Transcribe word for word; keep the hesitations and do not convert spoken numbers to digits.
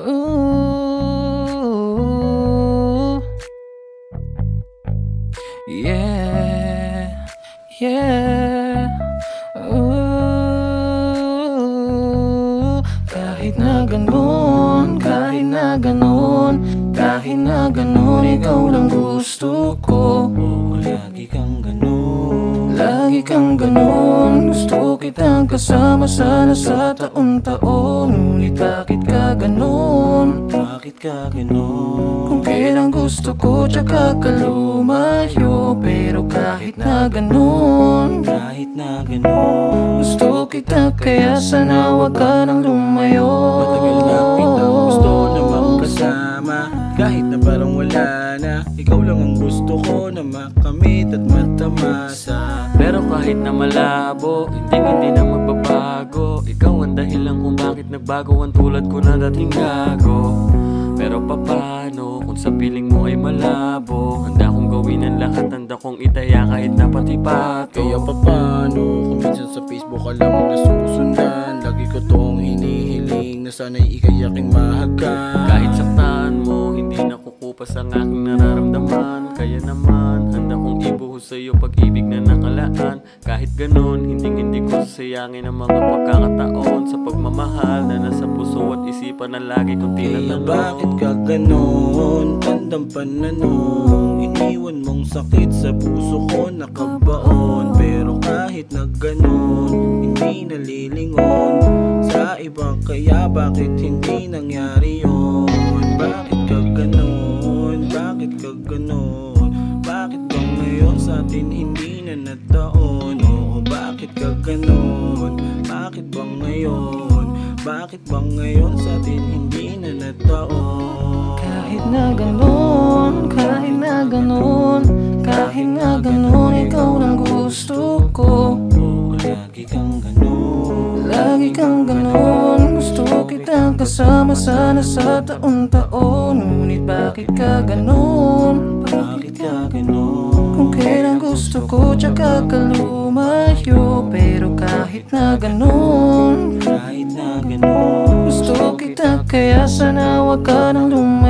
Ooh, yeah, yeah. Ooh, kahit na ganun, kahit na ganun, kahit na ganun, ikaw lang gusto ko. Oh, lagi kang ganun, Lagi kang ganun, gusto kitang kasama sana sa taon-taon. Ngunit bakit ka ganun? bakit ka ganun? Kung kailan gusto ko tsaka ka lumayo. Pero kahit na ganun, Kahit na ganun, gusto kita kaya sana wag ka nang lumayo. matagal na kitang gusto na magkasama. Kahit na parang wala na, ikaw lang ang gusto ko na makamit at matamasa. Pero kahit na malabo, hindi hindi na magbabago. Ikaw ang dahilan kung bakit nagbago ang tulad ko na dating gago. Pero papano kung sa piling mo ay malabo? Handa kong gawin ang lahat, handa kong itaya kahit na pati pato. Kaya papano kung minsan sa Facebook alam mo na susundan? Lagi ko tong hinihiling na sana'y ikay aking mahagkan. Kahit saktan mo, hindi nakukupas ang aking nararamdaman. Kaya naman, handa kong ibuhos sa'yo pag-ibig na nakalaan. Kahit ganun, hindi hindi ko sasayangin ang mga pagkakataon sa pagmamahal na nasa puso at isipan na lagi kong Kaya tinatanong. bakit ka ganun? Tandang pa na nung iniwan mong sakit sa puso ko nakabaon. Pero kahit na ganun, hindi nalilingon sa iba. Kaya bakit hindi nangyari yun? Bakit ka ganun? Bakit ka ganun? Bakit ba ngayon sa atin hindi na nataon? Oo, bakit ka ganun? Bakit ba ngayon? Bakit ba ngayon sa atin hindi na nataon? Kahit na ganun, kahit na ganun, kahit na ganun, ikaw lang gusto ko. Oh, lagi kang ganun, Lagi kang ganun, gusto kitang kasama sana sa taon-taon. Ngunit bakit ka ganun? bakit ka ganun? Kung kailan gusto ko tsaka ka lumayo. Pero kahit na ganun, Kahit na ganun, gusto kita kaya sana wag ka nang lumayo.